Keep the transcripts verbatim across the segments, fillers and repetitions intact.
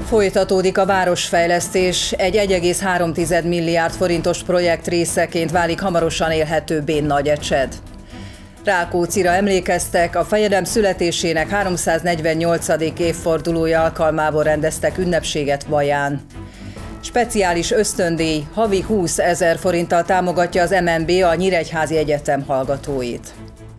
Folytatódik a városfejlesztés. Egy egy egész három milliárd forintos projekt részeként válik hamarosan élhetőbbé Nagyecsed. Rákóczira emlékeztek, a fejedelem születésének háromszáznegyvennyolcadik évfordulója alkalmából rendeztek ünnepséget Baján. Speciális ösztöndíj, havi húszezer forinttal támogatja az em en bé a Nyíregyházi Egyetem hallgatóit.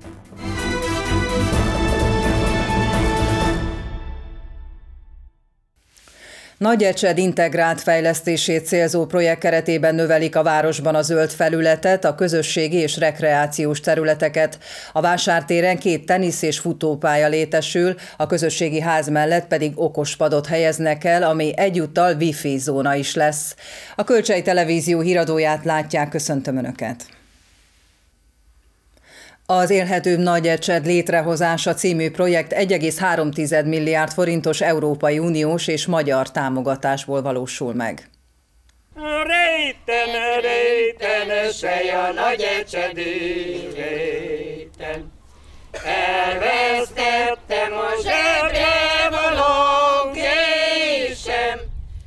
Nagyecsed integrált fejlesztését célzó projekt keretében növelik a városban a zöld felületet, a közösségi és rekreációs területeket. A vásártéren két tenisz és futópálya létesül, a közösségi ház mellett pedig okospadot helyeznek el, ami egyúttal wifi zóna is lesz. A Kölcsey Televízió híradóját látják, köszöntöm Önöket! Az Élhetőbb Nagyecsed létrehozása című projekt egy egész három milliárd forintos Európai Uniós és magyar támogatásból valósul meg. Réten, réten, sej a nagyecsedi réten. Elvesztettem a zsebre való késem.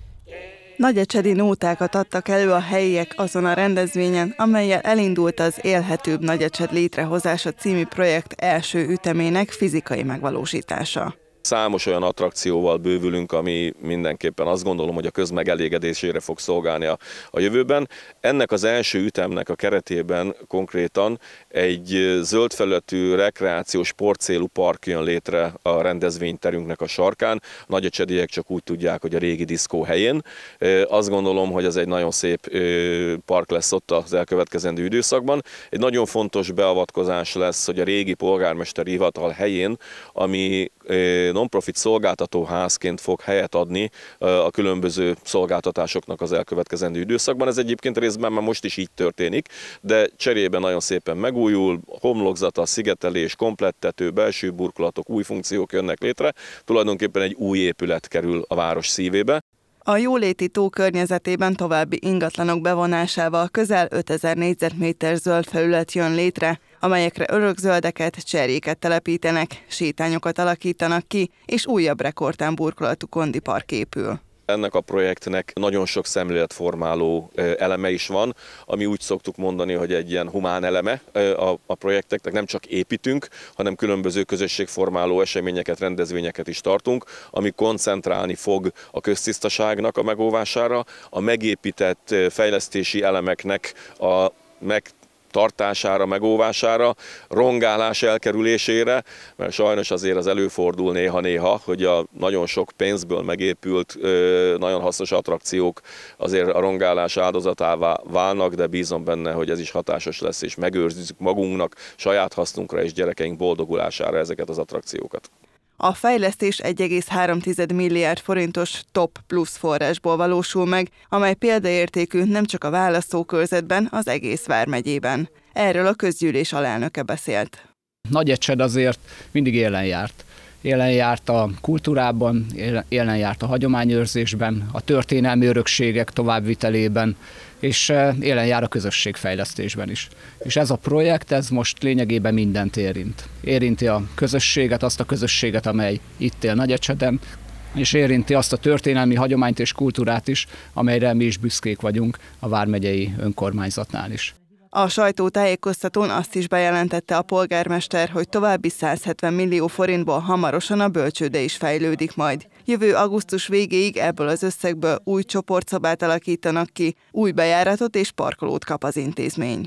Nagyecsedi nótákat adtak elő a helyiek azon a rendezvényen, amellyel elindult az Élhetőbb Nagyecsed létrehozása című projekt első ütemének fizikai megvalósítása. Számos olyan attrakcióval bővülünk, ami mindenképpen azt gondolom, hogy a közmegelégedésére fog szolgálni a, a jövőben. Ennek az első ütemnek a keretében konkrétan egy zöld felületű rekreációs sportcélú park jön létre a rendezvényterünknek a sarkán. Nagyecsediek csak úgy tudják, hogy a régi diszkó helyén. Azt gondolom, hogy ez egy nagyon szép park lesz ott az elkövetkezendő időszakban. Egy nagyon fontos beavatkozás lesz, hogy a régi polgármesteri hivatal helyén, ami non-profit szolgáltatóházként fog helyet adni a különböző szolgáltatásoknak az elkövetkezendő időszakban. Ez egyébként részben már most is így történik, de cserében nagyon szépen megújul, homlokzata, szigetelés, komplettető, belső burkolatok, új funkciók jönnek létre, tulajdonképpen egy új épület kerül a város szívébe. A Jóléti tó környezetében további ingatlanok bevonásával közel ötezer négyzetméter zöld felület jön létre, amelyekre örökzöldeket, cserjéket telepítenek, sétányokat alakítanak ki, és újabb rekordtán burkolatú kondipark épül. Ennek a projektnek nagyon sok szemléletformáló eleme is van, ami úgy szoktuk mondani, hogy egy ilyen humán eleme a projekteknek. Nem csak építünk, hanem különböző közösségformáló eseményeket, rendezvényeket is tartunk, ami koncentrálni fog a köztisztaságnak a megóvására, a megépített fejlesztési elemeknek a meg tartására, megóvására, rongálás elkerülésére, mert sajnos azért az előfordul néha-néha, hogy a nagyon sok pénzből megépült, nagyon hasznos attrakciók azért a rongálás áldozatává válnak, de bízom benne, hogy ez is hatásos lesz, és megőrzzük magunknak, saját hasznunkra és gyerekeink boldogulására ezeket az attrakciókat. A fejlesztés egy egész három milliárd forintos top plusz forrásból valósul meg, amely példaértékű nem csak a választókörzetben, az egész vármegyében. Erről a közgyűlés alelnöke beszélt. Nagyecsed azért mindig élen járt. Élen járt a kultúrában, élen járt a hagyományőrzésben, a történelmi örökségek továbbvitelében, és élen jár a közösségfejlesztésben is. És ez a projekt, ez most lényegében mindent érint. Érinti a közösséget, azt a közösséget, amely itt él Nagyecseden, és érinti azt a történelmi hagyományt és kultúrát is, amelyre mi is büszkék vagyunk a vármegyei önkormányzatnál is. A sajtótájékoztatón azt is bejelentette a polgármester, hogy további száz hetven millió forintból hamarosan a bölcsőde is fejlődik majd. Jövő augusztus végéig ebből az összegből új csoportszobát alakítanak ki, új bejáratot és parkolót kap az intézmény.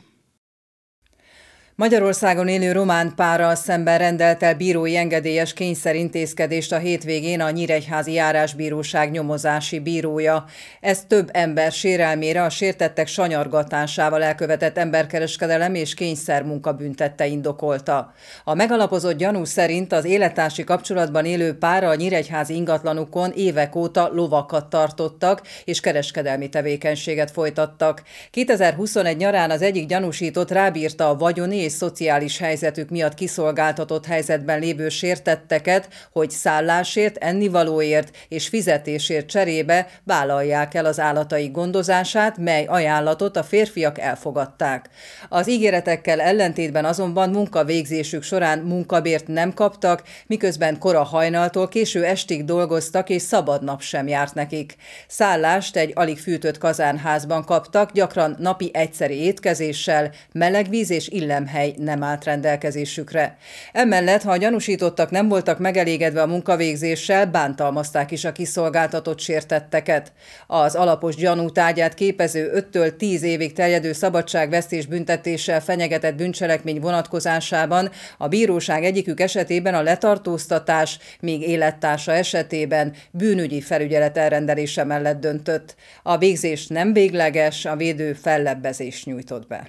Magyarországon élő román párral szemben rendelt el bírói engedélyes kényszerintézkedést a hétvégén a Nyíregyházi Járásbíróság nyomozási bírója. Ez több ember sérelmére, a sértettek sanyargatásával elkövetett emberkereskedelem és kényszermunka büntette indokolta. A megalapozott gyanú szerint az élettársi kapcsolatban élő pár a nyíregyházi ingatlanukon évek óta lovakat tartottak és kereskedelmi tevékenységet folytattak. kétezer-huszonegy nyarán az egyik gyanúsított rábírta a vagyoni és szociális helyzetük miatt kiszolgáltatott helyzetben lévő sértetteket, hogy szállásért, ennivalóért és fizetésért cserébe vállalják el az állatai gondozását, mely ajánlatot a férfiak elfogadták. Az ígéretekkel ellentétben azonban munkavégzésük során munkabért nem kaptak, miközben kora hajnaltól késő estig dolgoztak, és szabad nap sem járt nekik. Szállást egy alig fűtött kazánházban kaptak, gyakran napi egyszeri étkezéssel, meleg víz és illemhely nem állt rendelkezésükre. Emellett, ha a gyanúsítottak nem voltak megelégedve a munkavégzéssel, bántalmazták is a kiszolgáltatott sértetteket. Az alapos gyanú tárgyát képező öttől tíz évig terjedő szabadságvesztés büntetéssel fenyegetett bűncselekmény vonatkozásában a bíróság egyikük esetében a letartóztatás, míg élettársa esetében bűnügyi felügyelet elrendelése mellett döntött. A végzés nem végleges, a védő fellebbezést nyújtott be.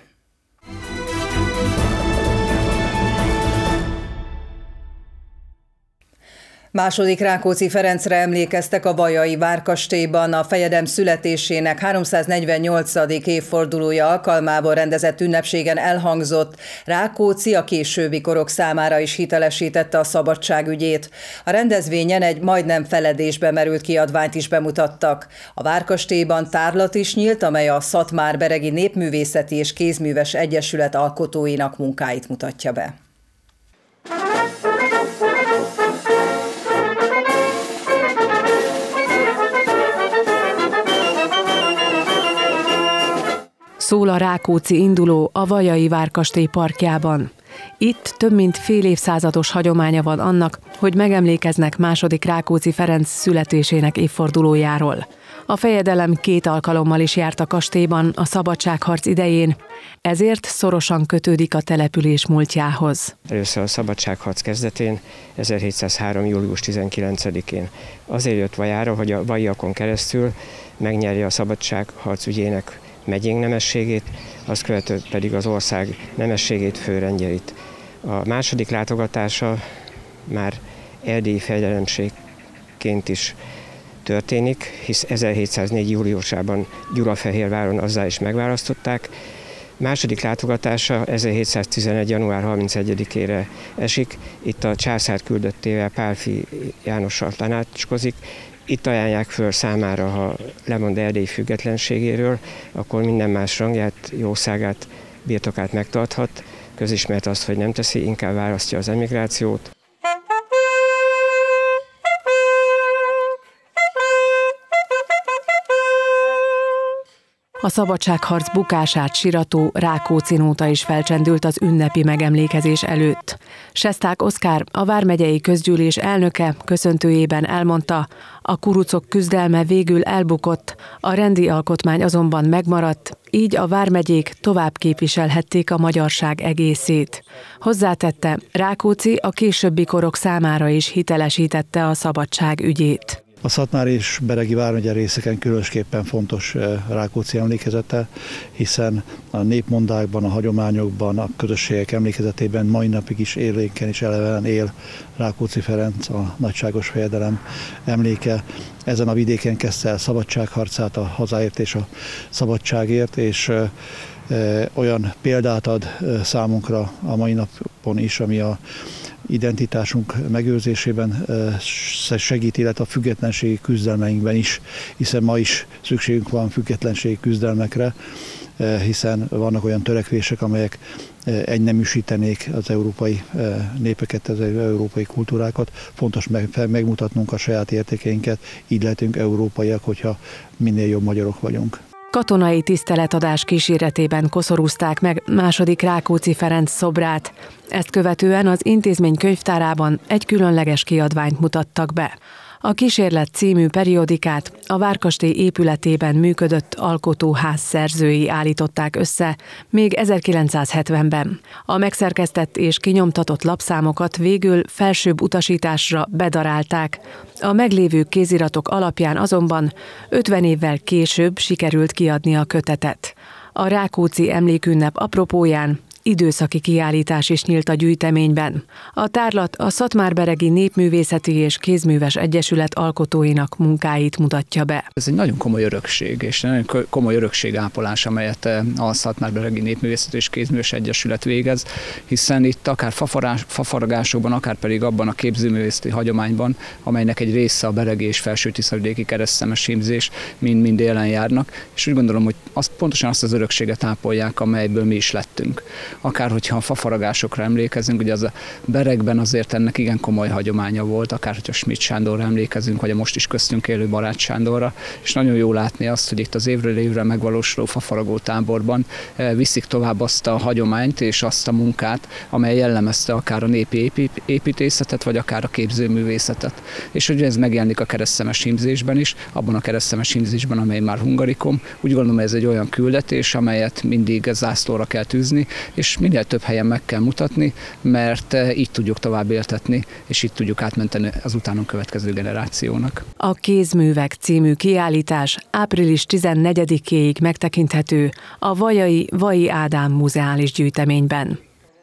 Második Rákóczi Ferencre emlékeztek a Vajai várkastélyban a fejedelem születésének háromszáznegyvennyolcadik évfordulója alkalmából rendezett ünnepségen elhangzott: Rákóczi a későbbi korok számára is hitelesítette a szabadság ügyét. A rendezvényen egy majdnem feledésbe merült kiadványt is bemutattak. A várkastélyban tárlat is nyílt, amely a Szatmár-beregi Népművészeti és Kézműves Egyesület alkotóinak munkáit mutatja be. Szól a Rákóczi induló a Vajai várkastély parkjában. Itt több mint fél évszázados hagyománya van annak, hogy megemlékeznek második Rákóczi Ferenc születésének évfordulójáról. A fejedelem két alkalommal is járt a kastélyban a szabadságharc idején, ezért szorosan kötődik a település múltjához. Először a szabadságharc kezdetén, ezerhétszázhárom. július tizenkilencedikén. Azért jött Vajára, hogy a vaiakon keresztül megnyerje a szabadságharc ügyének megyénk nemességét, azt követően pedig az ország nemességét, főrendjeit. A második látogatása már erdélyi fejedelemségként is történik, hisz ezerhétszáznégy. júliusában Gyulafehérváron azzá is megválasztották. Második látogatása ezerhétszáztizenegy. január harmincegyedikére esik, itt a császár küldöttével, Pálffy Jánossal tanácskozik. Itt ajánlják föl számára, ha lemond erdélyi függetlenségéről, akkor minden más rangját, jószágát, birtokát megtarthat. Közismert azt, hogy nem teszi, inkább választja az emigrációt. A szabadságharc bukását sirató Rákóczi nóta is felcsendült az ünnepi megemlékezés előtt. Sesták Oszkár, a vármegyei közgyűlés elnöke köszöntőjében elmondta, a kurucok küzdelme végül elbukott, a rendi alkotmány azonban megmaradt, így a vármegyék tovább képviselhették a magyarság egészét. Hozzátette, Rákóczi a későbbi korok számára is hitelesítette a szabadság ügyét. A Szatmár és Beregi vármegye részeken különösképpen fontos Rákóczi emlékezete, hiszen a népmondákban, a hagyományokban, a közösségek emlékezetében mai napig is élénken és elevenen él Rákóczi Ferenc, a nagyságos fejedelem emléke. Ezen a vidéken kezdte el szabadságharcát, a hazáért és a szabadságért, és olyan példát ad számunkra a mai napon is, ami a identitásunk megőrzésében segít, illetve a függetlenségi küzdelmeinkben is, hiszen ma is szükségünk van függetlenségi küzdelmekre, hiszen vannak olyan törekvések, amelyek egyneműsítenék az európai népeket, az európai kultúrákat. Fontos megmutatnunk a saját értékeinket, így lehetünk európaiak, hogyha minél jobb magyarok vagyunk. Katonai tiszteletadás kíséretében koszorúzták meg második Rákóczi Ferenc szobrát. Ezt követően az intézmény könyvtárában egy különleges kiadványt mutattak be. A Kísérlet című periódikát a várkastély épületében működött alkotóház szerzői állították össze még ezerkilencszázhetvenben. A megszerkesztett és kinyomtatott lapszámokat végül felsőbb utasításra bedarálták. A meglévő kéziratok alapján azonban ötven évvel később sikerült kiadni a kötetet. A Rákóczi emlékünnep apropóján időszaki kiállítás is nyílt a gyűjteményben. A tárlat a Szatmárberegi Népművészeti és Kézműves Egyesület alkotóinak munkáit mutatja be. Ez egy nagyon komoly örökség, és nagyon komoly örökségápolás, amelyet a Szatmárberegi Népművészeti és Kézműves Egyesület végez, hiszen itt akár fafaragásokban, akár pedig abban a képzőművészeti hagyományban, amelynek egy része a beregi és felső-tiszavidéki keresztszemes hímzés, mind-mind élen járnak, és úgy gondolom, hogy azt, pontosan azt az örökséget ápolják, amelyből mi is lettünk. Akár hogyha a fafaragásokra emlékezünk, ugye az a beregben azért ennek igen komoly hagyománya volt, akár hogyha Schmidt Sándorra emlékezünk, vagy a most is köztünk élő Barát Sándorra, és nagyon jó látni azt, hogy itt az évről évre megvalósuló fafaragó táborban viszik tovább azt a hagyományt és azt a munkát, amely jellemezte akár a népi építészetet, vagy akár a képzőművészetet. És hogy ez megjelenik a keresztszemes hímzésben is, abban a keresztszemes hímzésben, amely már hungarikum. Úgy gondolom, ez egy olyan küldetés, amelyet mindig zászlóra kell tűzni, és minél több helyen meg kell mutatni, mert így tudjuk tovább éltetni, és így tudjuk átmenteni az utánunk következő generációnak. A Kézművek című kiállítás április tizennegyedikéig megtekinthető a Vajai Vai Ádám Muzeális Gyűjteményben.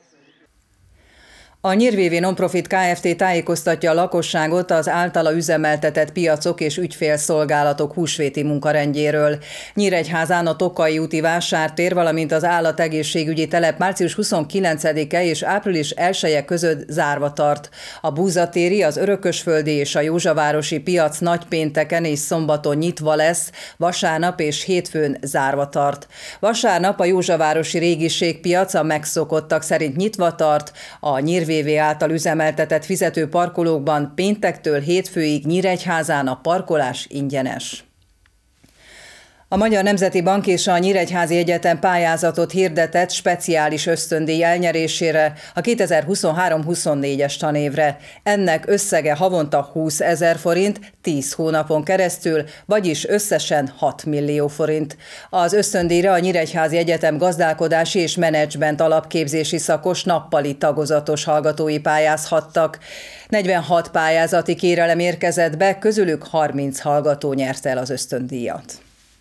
A Nyírvévi Nonprofit Kft. Tájékoztatja a lakosságot az általa üzemeltetett piacok és ügyfélszolgálatok húsvéti munkarendjéről. Nyíregyházán a Tokai úti vásártér, valamint az állategészségügyi telep március huszonkilencedike és április elseje között zárva tart. A Búzatéri, az Örökösföldi és a Józsavárosi piac nagypénteken és szombaton nyitva lesz, vasárnap és hétfőn zárva tart. Vasárnap a Józsavárosi Régiségpiac a megszokottak szerint nyitva tart, a Nyírvévi által üzemeltetett fizetőparkolókban péntektől hétfőig Nyíregyházán a parkolás ingyenes. A Magyar Nemzeti Bank és a Nyíregyházi Egyetem pályázatot hirdetett speciális ösztöndíj elnyerésére a kétezer-huszonhárom huszonnégyes tanévre. Ennek összege havonta húszezer forint, tíz hónapon keresztül, vagyis összesen hat millió forint. Az ösztöndíjra a Nyíregyházi Egyetem gazdálkodási és menedzsment alapképzési szakos nappali tagozatos hallgatói pályázhattak. negyvenhat pályázati kérelem érkezett be, közülük harminc hallgató nyerte el az ösztöndíjat.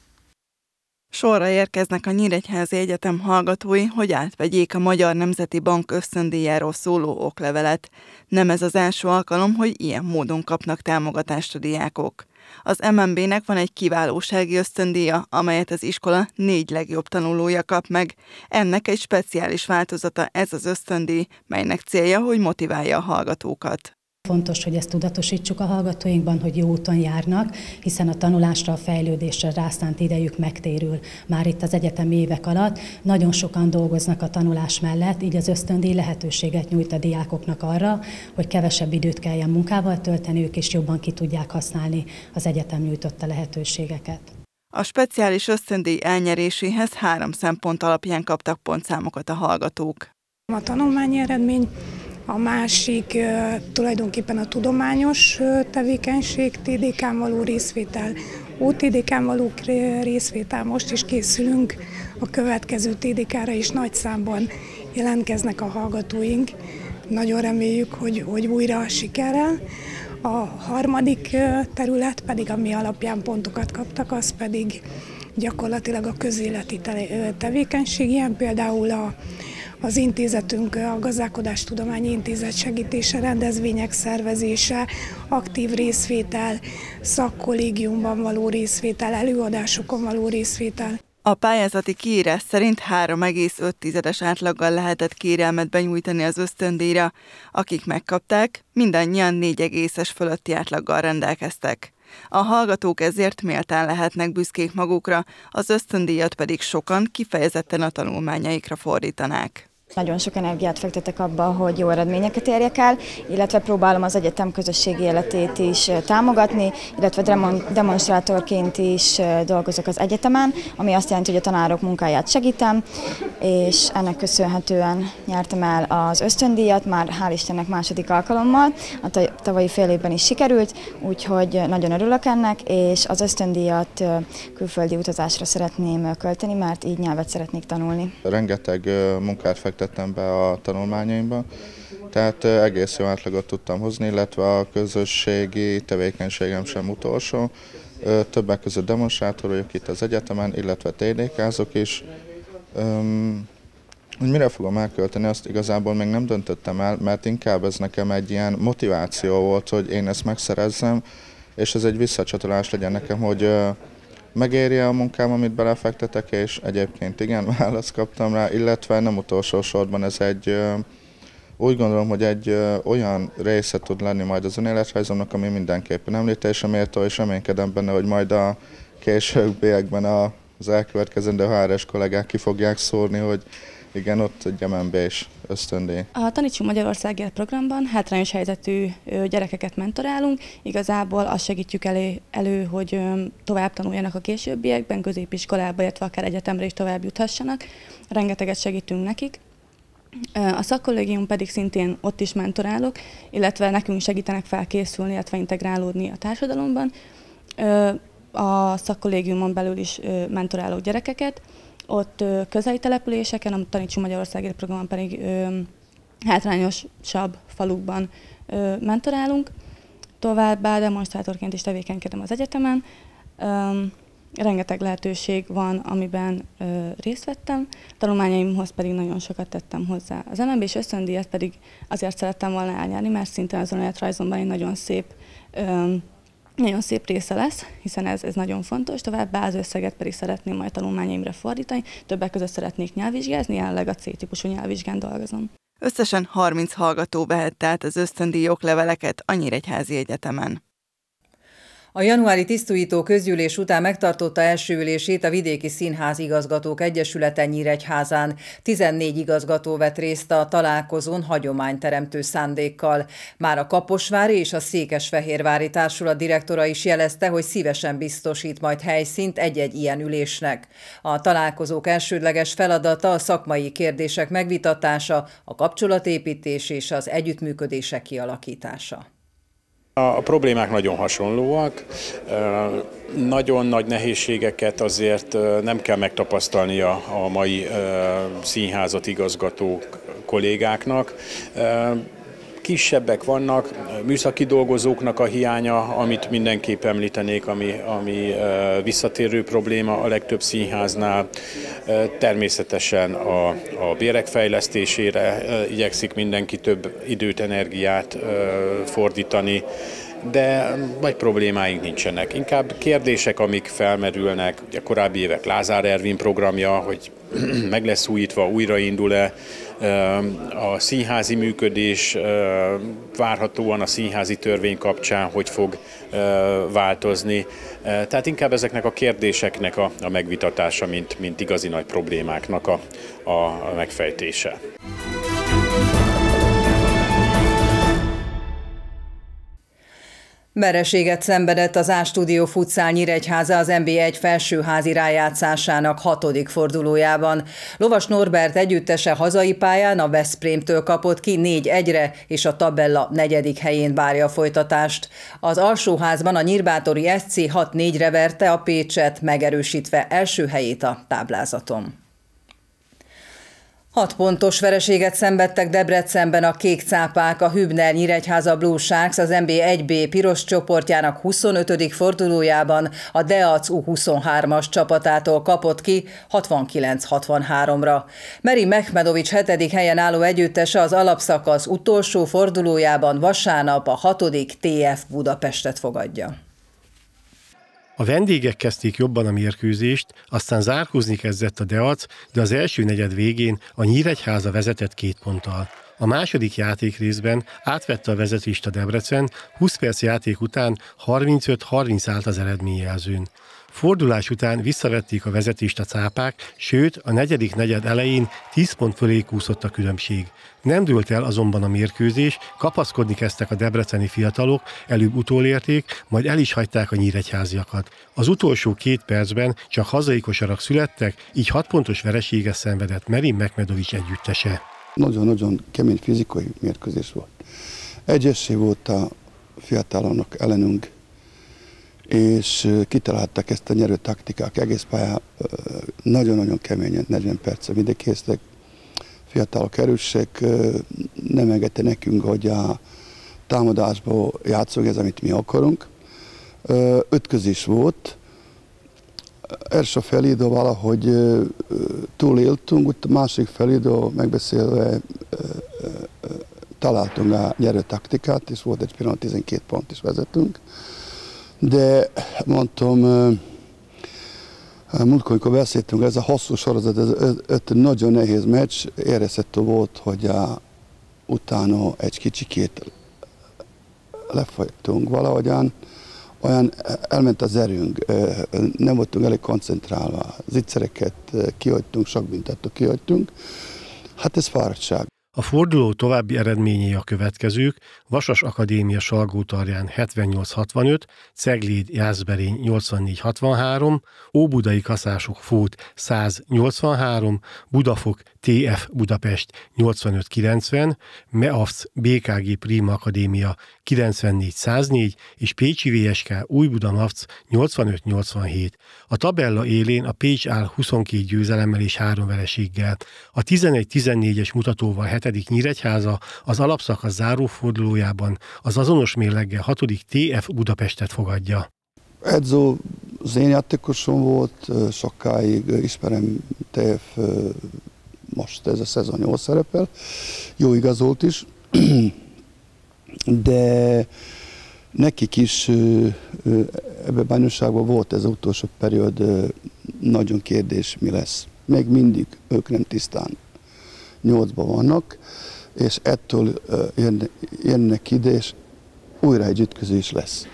Sorra érkeznek a Nyíregyházi Egyetem hallgatói, hogy átvegyék a Magyar Nemzeti Bank ösztöndíjáról szóló oklevelet. Nem ez az első alkalom, hogy ilyen módon kapnak támogatást a diákok. Az em en bé-nek van egy kiválósági ösztöndíja, amelyet az iskola négy legjobb tanulója kap meg. Ennek egy speciális változata ez az ösztöndíj, melynek célja, hogy motiválja a hallgatókat. Fontos, hogy ezt tudatosítsuk a hallgatóinkban, hogy jó úton járnak, hiszen a tanulásra, a fejlődésre rászánt idejük megtérül már itt az egyetemi évek alatt. Nagyon sokan dolgoznak a tanulás mellett, így az ösztöndíj lehetőséget nyújt a diákoknak arra, hogy kevesebb időt kelljen munkával tölteni, ők is jobban ki tudják használni az egyetem nyújtotta lehetőségeket. A speciális ösztöndíj elnyeréséhez három szempont alapján kaptak pontszámokat a hallgatók. A tanulmányi eredmény, a másik tulajdonképpen a tudományos tevékenység, té dé ká-n való részvétel, ó té dé ká-n való részvétel. Most is készülünk a következő té dé ká-ra is, nagy számban jelentkeznek a hallgatóink. Nagyon reméljük, hogy, hogy újra sikerrel. A harmadik terület pedig, ami alapján pontokat kaptak, az pedig gyakorlatilag a közéleti tevékenység, ilyen például a Az intézetünk, a Gazdálkodástudományi Intézet segítése, rendezvények szervezése, aktív részvétel, szakkollégiumban való részvétel, előadásokon való részvétel. A pályázati kiírás szerint három egész öt tizedes átlaggal lehetett kérelmet benyújtani az ösztöndíjra. Akik megkapták, mindannyian négy egészes fölötti átlaggal rendelkeztek. A hallgatók ezért méltán lehetnek büszkék magukra, az ösztöndíjat pedig sokan kifejezetten a tanulmányaikra fordítanák. Nagyon sok energiát fektetek abba, hogy jó eredményeket érjek el, illetve próbálom az egyetem közösségi életét is támogatni, illetve demonstrátorként is dolgozok az egyetemen, ami azt jelenti, hogy a tanárok munkáját segítem, és ennek köszönhetően nyertem el az ösztöndíjat, már hál' Istennek második alkalommal, a tavalyi fél évben is sikerült, úgyhogy nagyon örülök ennek, és az ösztöndíjat külföldi utazásra szeretném költeni, mert így nyelvet szeretnék tanulni. Rengeteg munkát fektettem be a tanulmányaimba, tehát egész jó átlagot tudtam hozni, illetve a közösségi tevékenységem sem utolsó. Többek között demonstrátor vagyok itt az egyetemen, illetve té dé ká-zok is. Hogy mire fogom elkölteni, azt igazából még nem döntöttem el, mert inkább ez nekem egy ilyen motiváció volt, hogy én ezt megszerezzem, és ez egy visszacsatolás legyen nekem, hogy megéri a munkám, amit belefektetek, és egyébként igen, választ kaptam rá, illetve nem utolsó sorban ez egy, úgy gondolom, hogy egy olyan része tud lenni majd az önéletrajzomnak, ami mindenképpen említésre méltó, és reménykedem benne, hogy majd a későbbiekben az elkövetkezendő há er es kollégák ki fogják szórni, hogy igen, ott egy em en bé-s ösztöndíj. A Tanítsunk Magyarországért programban hátrányos helyzetű gyerekeket mentorálunk. Igazából azt segítjük elő, elő, hogy tovább tanuljanak a későbbiekben, középiskolába, illetve akár egyetemre is tovább juthassanak. Rengeteget segítünk nekik. A szakkollégium pedig szintén ott is mentorálok, illetve nekünk segítenek felkészülni, illetve integrálódni a társadalomban. A szakkollégiumon belül is mentorálok gyerekeket. Ott közeli településeken, a Tanítsunk Magyarországért programon pedig ö, hátrányosabb falukban ö, mentorálunk. Továbbá demonstrátorként is tevékenykedem az egyetemen. Ö, rengeteg lehetőség van, amiben ö, részt vettem. Tanulmányaimhoz pedig nagyon sokat tettem hozzá. Az em en bé-s ösztöndíjat pedig azért szerettem volna elnyerni, mert szintén az önéletrajzomban egy nagyon szép ö, Nagyon szép része lesz, hiszen ez, ez nagyon fontos, továbbá az összeget pedig szeretném majd tanulmányaimra fordítani, többek között szeretnék nyelvvizsgázni, jelenleg a C-típusú nyelvvizsgán dolgozom. Összesen harminc hallgató vehette át az ösztöndíj okleveleket a Nyíregyházi Egyetemen. A januári tisztújító közgyűlés után megtartotta első ülését a Vidéki Színház Igazgatók Egyesülete Nyíregyházán. tizennégy igazgató vett részt a találkozón hagyományteremtő szándékkal. Már a Kaposvári és a Székesfehérvári Társulat direktora is jelezte, hogy szívesen biztosít majd helyszínt egy-egy ilyen ülésnek. A találkozók elsődleges feladata a szakmai kérdések megvitatása, a kapcsolatépítés és az együttműködések kialakítása. A problémák nagyon hasonlóak, nagyon nagy nehézségeket azért nem kell megtapasztalnia a mai színházat igazgató kollégáknak. Kisebbek vannak, műszaki dolgozóknak a hiánya, amit mindenképp említenék, ami, ami visszatérő probléma a legtöbb színháznál. Természetesen a, a bérek fejlesztésére igyekszik mindenki több időt, energiát fordítani, de nagy problémáink nincsenek. Inkább kérdések, amik felmerülnek, ugye a korábbi évek Lázár Ervin programja, hogy meg lesz újítva, újraindul-e, a színházi működés várhatóan a színházi törvény kapcsán hogy fog változni. Tehát inkább ezeknek a kérdéseknek a, a megvitatása, mint, mint igazi nagy problémáknak a, a megfejtése. Vereséget szenvedett az A-Stúdió Futsal Nyíregyháza az en bé egy felsőházi rájátszásának hatodik fordulójában. Lovas Norbert együttese hazai pályán a Veszprémtől kapott ki négy egyre, és a tabella negyedik helyén várja a folytatást. Az alsóházban a nyírbátori es cé hat négyre verte a Pécset, megerősítve első helyét a táblázaton. Hat pontos vereséget szenvedtek Debrecenben a kék cápák, a Hübner Nyíregyháza Blue Sharks az en bé egy bé piros csoportjának huszonötödik fordulójában a Deac U huszonhármas csapatától kapott ki hatvankilenc hatvanháromra. Meri Mehmedovics hetedik helyen álló együttese az alapszakasz utolsó fordulójában vasárnap a hatodik té ef Budapestet fogadja. A vendégek kezdték jobban a mérkőzést, aztán zárkózni kezdett a Deac, de az első negyed végén a Nyíregyháza vezetett két ponttal. A második játékrészben átvette a vezetést a Debrecen, húsz perc játék után harmincöt harminc állt az eredményjelzőn. Fordulás után visszavették a vezetést a cápák, sőt a negyedik negyed elején tíz pont fölé kúszott a különbség. Nem dőlt el azonban a mérkőzés, kapaszkodni kezdtek a debreceni fiatalok, előbb utolérték, majd el is hagyták a nyíregyháziakat. Az utolsó két percben csak hazai kosarak születtek, így hat pontos vereséget szenvedett Meri Mehmedovics együttese. Nagyon-nagyon kemény fizikai mérkőzés volt. Egyessé volt a fiataloknak ellenünk, és kitalálták ezt a nyerő taktikák egész pályán, nagyon-nagyon keményen, negyven percen videkéztek. Fiatalok erősek, nem engedte nekünk, hogy a támadásból játszunk, ez amit mi akarunk. Ötközés volt, első felidő valahogy túléltünk, úgy a másik felidő megbeszélve találtunk a nyerő taktikát, és volt egy pillanat, tizenkét pont is vezetünk. De mondtam, múltkor, amikor beszéltünk, ez a hosszú sorozat, ez öt nagyon nehéz meccs, érezhető volt, hogy a, utána egy kicsikét lefolytunk valahogyan, olyan elment az erőnk, nem voltunk elég koncentrálva, zicsereket kihagytunk, sok büntetőt kihagytunk, hát ez fáradtság. A forduló további eredményei a következők: Vasas Akadémia Salgótarján hetvennyolc hatvanöt, Cegléd Jászberény nyolcvannégy hatvanhárom, Óbudai Kaszások Fót száz nyolcvanhárom, Budafok té ef Budapest nyolcvanöt kilencven, Meavc bé ká gé Prima Akadémia kilencvennégy száznégy és Pécsi vé es ká Újbuda-Mavc nyolcvanöt nyolcvanhét. A tabella élén a Pécs áll huszonkét győzelemmel és három vereséggel. A tizenegy tizennégyes mutatóval hetedik Nyíregyháza, az alapszakasz zárófordulójában az azonos mérleggel hatodik té ef Budapestet fogadja. Edző az én játékosom volt, sokáig ismerem té ef, most ez a szezon jól szerepel, jó igazolt is, de nekik is ebben a bajnokságban volt ez az utolsó periód nagyon kérdés, mi lesz. Még mindig ők nem tisztán nyolcban vannak, és ettől jönnek ide, és újra egy ütközés lesz.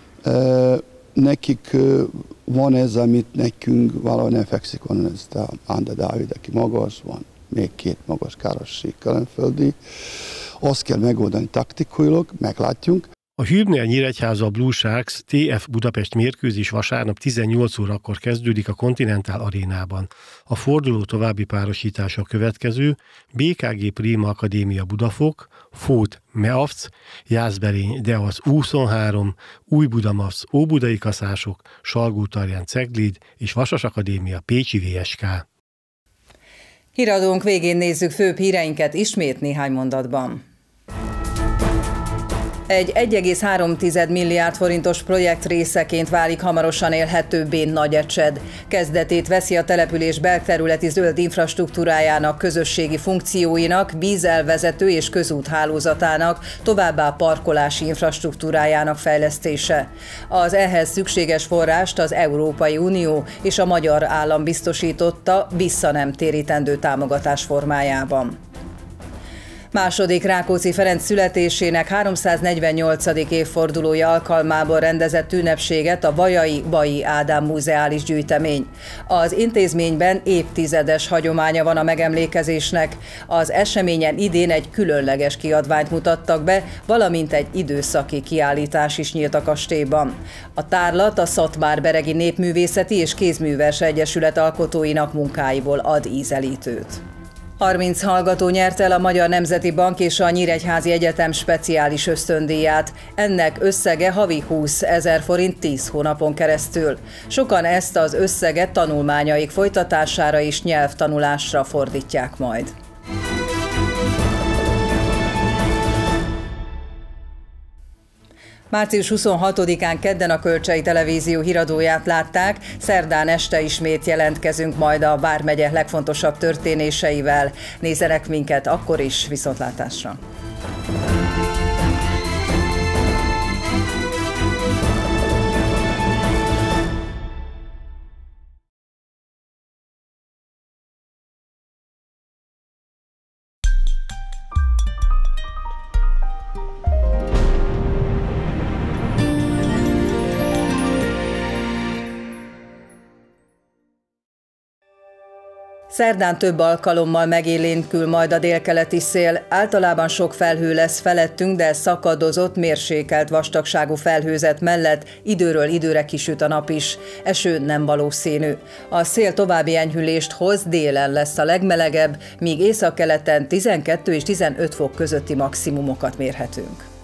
Nekik van ez, amit nekünk valahogy nem fekszik, van ez a Ande Dávid, aki magas, van még két magas Károssy Kelenföldi. Azt kell megoldani taktikailag, meglátjuk. A Hübner Nyíregyháza Blue Sharks té ef Budapest mérkőzés vasárnap tizennyolc órakor kezdődik a Continental Arénában. A forduló további párosítása következő: bé ká gé Prima Akadémia Budafok, Fót Meavc, Jászberény Deac U huszonhárom, Újbuda-Mavc Óbudai Kaszások, Salgótarján Cegléd és Vasas Akadémia Pécsi vé es ká. Híradónk végén nézzük főbb híreinket ismét néhány mondatban. Egy egy egész három milliárd forintos projekt részeként válik hamarosan élhetőbbé Nagyecsed. Kezdetét veszi a település belterületi zöld infrastruktúrájának, közösségi funkcióinak, vízelvezető és közúthálózatának, továbbá parkolási infrastruktúrájának fejlesztése. Az ehhez szükséges forrást az Európai Unió és a magyar állam biztosította visszanemtérítendő támogatás formájában. Második Rákóczi Ferenc születésének háromszáznegyvennyolcadik évfordulója alkalmából rendezett ünnepséget a Vajai Bajy Ádám Múzeális Gyűjtemény. Az intézményben évtizedes hagyománya van a megemlékezésnek. Az eseményen idén egy különleges kiadványt mutattak be, valamint egy időszaki kiállítás is nyílt a kastélyban. A tárlat a Szatmárberegi Népművészeti és Kézműves Egyesület alkotóinak munkáiból ad ízelítőt. harminc hallgató nyerte el a Magyar Nemzeti Bank és a Nyíregyházi Egyetem speciális ösztöndíját. Ennek összege havi húszezer forint tíz hónapon keresztül. Sokan ezt az összeget tanulmányaik folytatására és nyelvtanulásra fordítják majd. március huszonhatodikán kedden a Kölcsei Televízió híradóját látták, szerdán este ismét jelentkezünk majd a vármegye legfontosabb történéseivel. Nézzenek minket akkor is, viszontlátásra! Szerdán több alkalommal megélénkül majd a délkeleti szél. Általában sok felhő lesz felettünk, de szakadozott, mérsékelt vastagságú felhőzet mellett időről időre kisüt a nap is. Eső nem valószínű. A szél további enyhülést hoz, délen lesz a legmelegebb, míg északkeleten tizenkettő és tizenöt fok közötti maximumokat mérhetünk.